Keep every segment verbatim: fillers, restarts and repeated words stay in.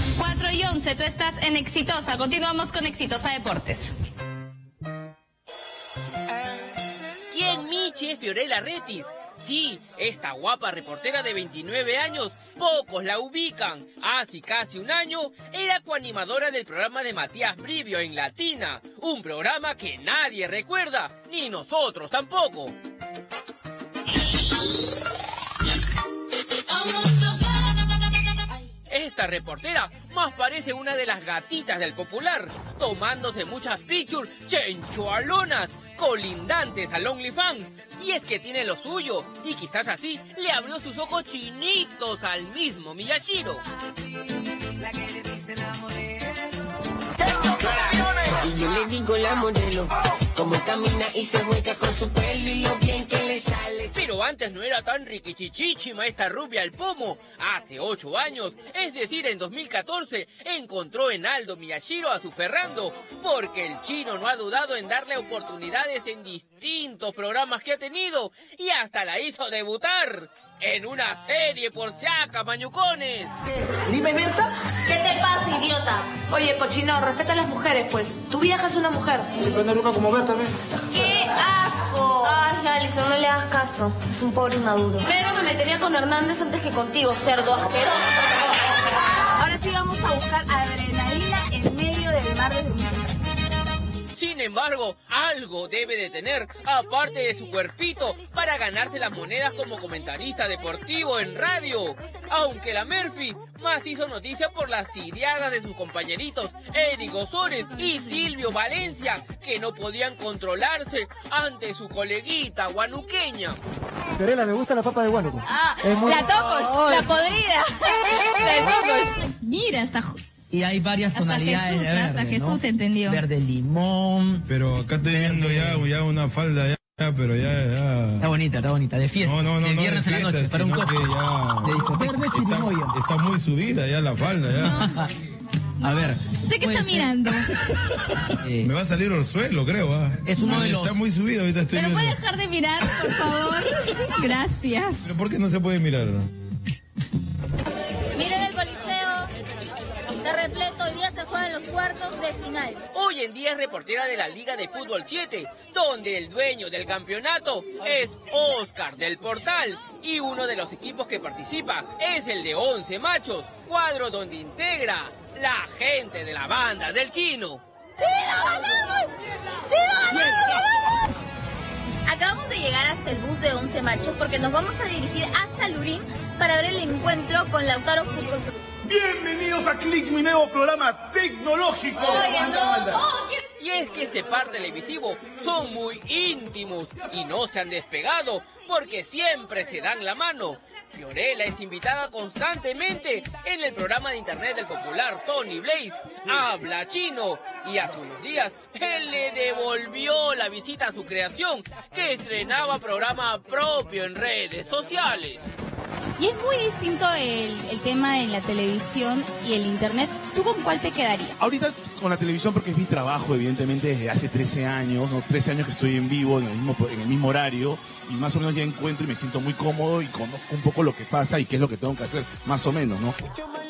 cuatro y once, tú estás en Exitosa. Continuamos con Exitosa Deportes. ¿Quién Michi es Fiorella Rettis? Sí, esta guapa reportera de veintinueve años, pocos la ubican. Hace casi un año era coanimadora del programa de Matías Brivio en Latina, un programa que nadie recuerda, ni nosotros tampoco. Esta reportera más parece una de las gatitas del Popular, tomándose muchas pictures chenchualonas, colindantes al OnlyFans. Y es que tiene lo suyo, y quizás así le abrió sus ojos chinitos al mismo Miyashiro. Y yo le digo la modelo, como camina y se juega con su pelo y lo bien que le sale. Pero antes no era tan riquichichichima esta rubia al pomo. Hace ocho años, es decir, en dos mil catorce, encontró en Aldo Miyashiro a su Ferrando, porque el chino no ha dudado en darle oportunidades en distintos programas que ha tenido, y hasta la hizo debutar en una serie por Siaca, mañucones. Dime, Berta. ¿Qué te pasa, idiota? Oye, cochino, respeta a las mujeres, pues. Tu vieja es una mujer. Se prende ruca como Berta, ¿ves? ¡Qué asco! Ay, Alison, no le hagas caso. Es un pobre inmaduro. Pero me metería con Hernández antes que contigo, cerdo asqueroso. Ahora sí vamos a buscar adrenalina en medio del mar de Dumont. Sin embargo, algo debe de tener, aparte de su cuerpito, para ganarse las monedas como comentarista deportivo en radio. Aunque la Murphy más hizo noticia por las siriadas de sus compañeritos Eric Osores y Silvio Valencia, que no podían controlarse ante su coleguita guanuqueña. Fiorella, me gusta la papa de Huánuco. Ah, muy... la tocos, la podrida. La tocos. Mira, está... Y hay varias hasta tonalidades Jesús, de verde, hasta ¿no? Jesús entendió. Verde limón. Pero acá estoy viendo ya, ya una falda ya, ya, pero ya, ya... Está bonita, está bonita, de fiesta. No, no, no, de no, viernes de en la fiesta, noche, para un sino coche. que ya... De discoteca. Verde chirimoya. Está, está muy subida ya la falda, ya. A ver. ¿Usted qué está ser? mirando? Eh, Me va a salir al suelo, creo. ¿Ah? Es uno de los... Está muy subido, ahorita estoy ¿Pero viendo. puede dejar de mirar, por favor? Gracias. ¿Pero por qué no se puede mirar? Miren el coliseo. Está repleto. Hoy día se juegan los cuartos de final. Hoy en día es reportera de la Liga de Fútbol siete, donde el dueño del campeonato es Oscar del Portal, y uno de los equipos que participa es el de Once Machos, cuadro donde integra la gente de la banda del chino. ¡Sí, lo ganamos! ¡Sí, lo ganamos! Acabamos de llegar hasta el bus de Once Machos porque nos vamos a dirigir hasta Lurín para ver el encuentro con Lautaro Fútbol Club. Bienvenidos a Click, mi nuevo programa tecnológico. Oye, no, no, Y es que este par televisivo son muy íntimos y no se han despegado porque siempre se dan la mano. Fiorella es invitada constantemente en el programa de internet del popular Tony Blaze, Habla Chino, y hace unos días él le devolvió la visita a su creación, que estrenaba programa propio en redes sociales. Y es muy distinto el, el tema en la televisión y el internet. ¿Tú con cuál te quedarías? Ahorita con la televisión porque es mi trabajo, evidentemente, desde hace trece años, ¿no? trece años que estoy en vivo, en el mismo, en el mismo horario, y más o menos ya encuentro y me siento muy cómodo y conozco un poco lo que pasa y qué es lo que tengo que hacer, más o menos, ¿no?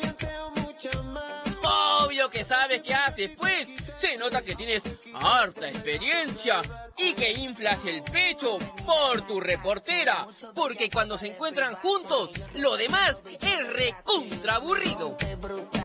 Obvio que sabes qué haces, pues. Se nota que tienes harta experiencia y que inflas el pecho por tu reportera, porque cuando se encuentran juntos, lo demás es recontra aburrido.